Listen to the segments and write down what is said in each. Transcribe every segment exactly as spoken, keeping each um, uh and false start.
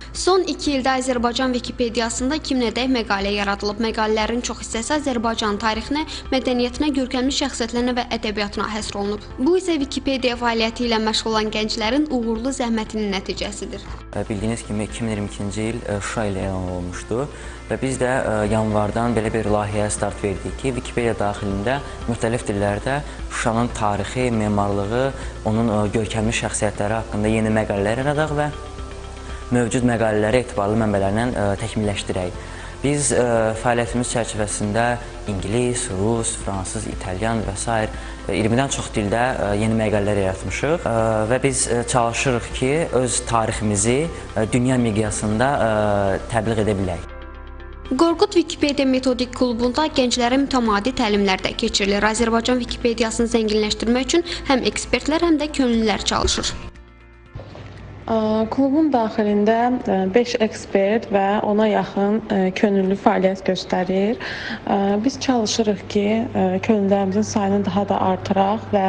Son iki ildə Azərbaycan Wikipediyasında iki minədək məqalə yaradılıb. Məqalələrin çox hissəsi Azərbaycan tarixinə, mədəniyyətinə, görkəmli şəxsiyyətlərinə və ədəbiyyatına həsr olunub. Bu isə Wikipediya fəaliyyəti ilə məşğul olan gənclərin uğurlu zəhmətinin nəticəsidir. Bildiyiniz kimi iki min iyirmi ikinci il Şuşa ilə elan olunmuşdu və biz də yanvardan belə bir layihəyə start verdik ki, Wikipediya daxilində müxtəlif dillərdə Şuşanın tarixi, memarlığı, onun görkəmli şəxsiyyətləri haqqında yeni məqalələr yaradaq və mövcud məqalələri etibarlı mənbələrlə təkmilləşdirək. Biz fəaliyyətimiz çərçivəsində İngilis, Rus, Fransız, İtalyan və s. iyirmidən çox dildə yeni məqalələr yaratmışıq və biz çalışırıq ki, öz tariximizi dünya miqyasında təbliğ edə bilək. Qorqud Wikipediya Metodik Klubunda gənclərə mütəmadi təlimlər də keçirilir. Azərbaycan Wikipediyasını zənginləşdirmək üçün həm ekspertlər, həm də könüllülər çalışır. Klubun daxilində beş ekspert və ona yaxın könüllü fəaliyyət göstərir. Biz çalışırıq ki, könüllülərimizin sayını daha da artıraq və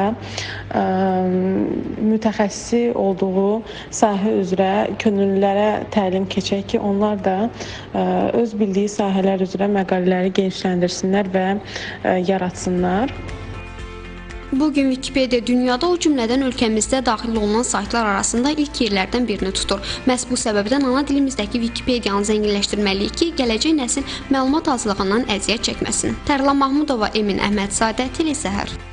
mütəxəssis olduğu sahə üzrə könüllülərə təlim keçək ki, onlar da öz bildiyi sahələr üzrə məqalələri genişləndirsinlər və yaratsınlar. Bugün Wikipediya dünyada, o cümlədən ölkəmizdə daxil olunan saytlar arasında ilk yerlərdən birini tutur. Məhz bu səbəbdən ana dilimizdəki Wikipediyanı zənginləşdirməliyik ki, gələcək nəsil məlumat azlığından əziyyət çəkməsin. Tərlan Mahmudova, Emin Əhmədzadə, Telesəhər.